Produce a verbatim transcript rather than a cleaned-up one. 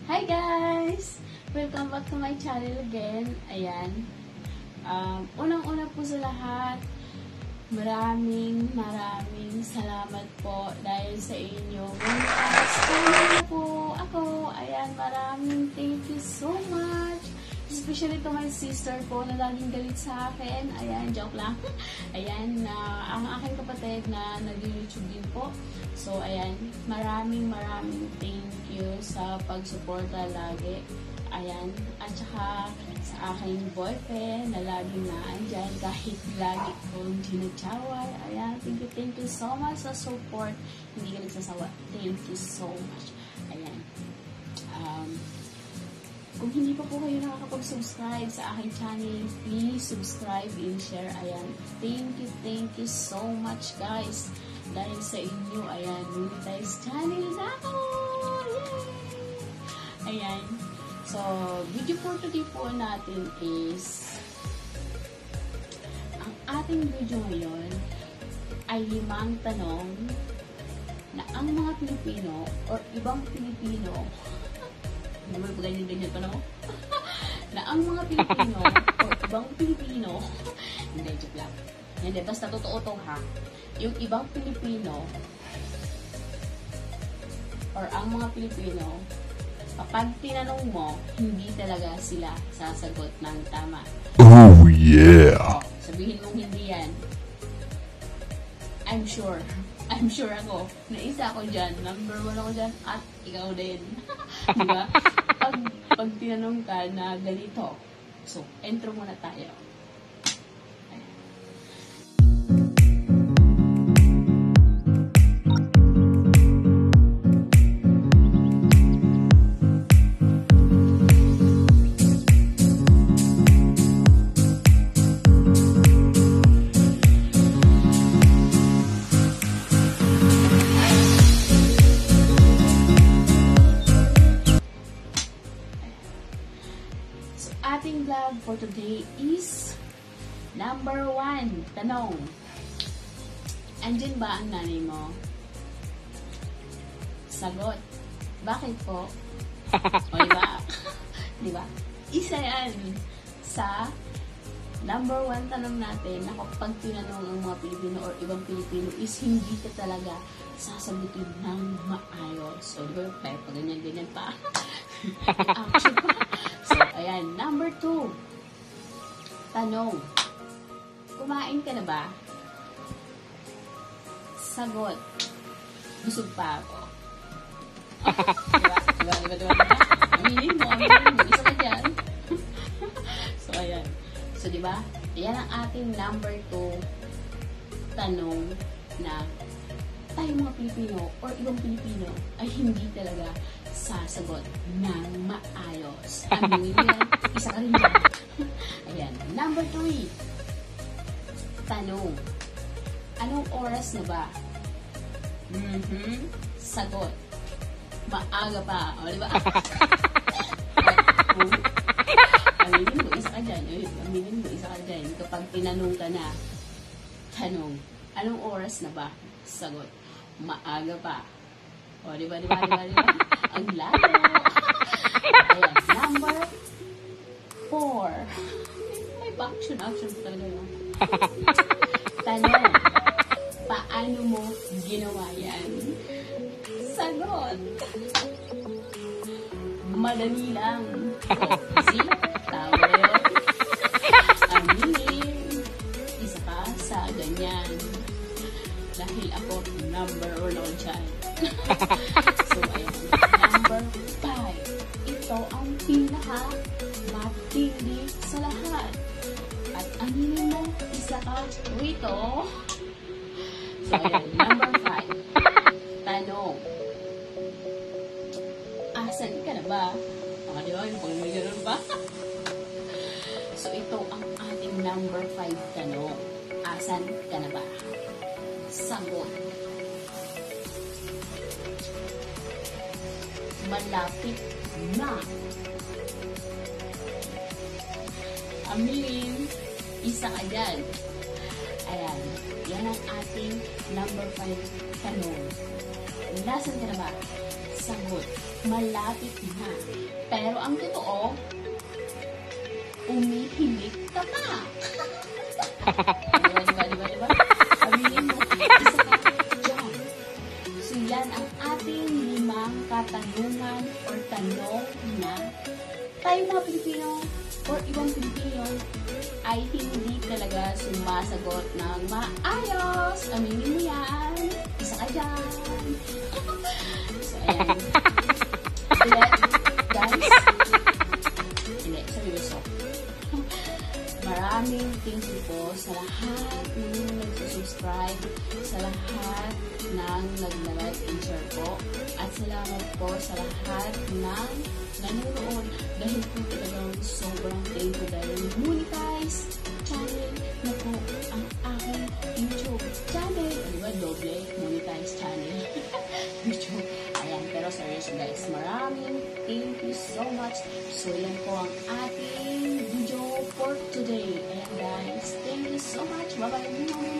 Hi guys! Welcome back to my channel again. Ayan. Um, Unang-una po sa lahat, maraming maraming salamat po dahil sa inyo. Monetize po ako. Ayan, maraming thank you so much. Especially to my sister po na laging galit sa akin. Ayan, joke lang. Ayan, na uh, ang aking kapatid na nag-YouTube din po. So, ayan, maraming maraming thank you sa pagsuporta lagi. Ayan, at saka sa aking boyfriend na laging naandyan kahit lagi kong ginachaway. Ayan, thank you, thank you so much sa support. Hindi ka nagsasawa. Thank you so much. Ayan. Um, Kung hindi pa po kayo nakakapag-subscribe sa aking channel, please subscribe and share. Ayan. Thank you, thank you so much guys. Dahil sa inyo, ayan, monetize channel na ako! Yay! Ayan. So, video for today po natin is ang ating video ngayon ay limang tanong na ang mga Pilipino or ibang Pilipino hindi mo ba ganyan-ganyan pa, no? Na ang mga Pilipino o ibang Pilipino hindi, joke lang. Hindi, basta totoo to ha. Yung ibang Pilipino or ang mga Pilipino, kapag tinanong mo, hindi talaga sila sasagot ng tama. Oh, yeah! O, sabihin mong hindi yan. I'm sure. I'm sure ako. Naisa ako dyan. Number one ako dyan. At ikaw din. Diba? Pag, pag tinanong ka na ganito. So, intro muna tayo. Ating vlog for today is number one, tanong. Andyan ba ang nanay mo? Sagot. Bakit po? O diba? Diba? Isa yan sa number one tanong natin na kapag tinanong ang mga Pilipino or ibang Pilipino is hindi ka talaga sasagutin ng maayos. So, diba? Kaya pa ganyan-ganyan pa. Action pa. So, ayan. Number two. Tanong. Kumain ka na ba? Sagot. Busog pa ako. Diba? Diba? Diba? Diba? Aminin mo. Aminin mo. Isa ka dyan. So, ayan. So, diba? Ayan ang ating number two tanong na tayo mga Pilipino or ibang Pilipino ay hindi talaga sasagot ng maayos. Aminin mo yan, isa ka rin dyan. Ayan. Number three. Tanong. Anong oras na ba? Mm-hmm. Sagot. Maaga pa. O, diba? Aminin mo, isa ka dyan. Aminin mo, isa ka dyan. Kapag tinanong ka na, tanong. Anong oras na ba? Sagot. Maaga pa. O, diba, diba, diba, diba? Ang lalo. Ayan. Number four. May action, action pa talaga yun. Tanong. Paano mo ginawa yan? Sagot. Madali lang. See? Tama yun. Aminin. Isa ka sa ganyan. Dahil ako number one ako dyan. So, ayan. Number five. Ito ang pinaka matindi sa lahat. At aminin mo, isa ka rito. So, ayan. Number five. Tanong. Asan ka na ba? Mga di ba? Yung pag may gano'n ba? So, ito ang ating number five tanong. Asan ka na ba? Sagot. Malapit na. Aminin, isa ka dyan. Ayan. Yan ang ating number five tanong. Nasaan ka na ba? Sagot. malapit na. Pero ang totoo, umihimik ka pa. Diba, diba, diba, diba? Sabihin mo, isa ka dyan. So yan ang ating limang katanungan or tanong na tayo mga Pilipino or ibang Pilipino ay hindi talaga sumasagot ng maayos. Aminin mo yan. Isa ka dyan. So, ayan. Ulit, guys. Hindi, seryoso. Maraming thank you po sa lahat ng nagsusubscribe, sa lahat ng nag-like and share po, at salamat po sa lahat ng nanonood dahil po talagang sobrang thank you dahil monetize channel na po ang aking YouTube channel. O diba, doble monetize channel. YouTube. Ayan, pero seryoso guys, maraming thank you so much. So yan po ang ating video for today. Ayan guys, thank you so much. Bye-bye.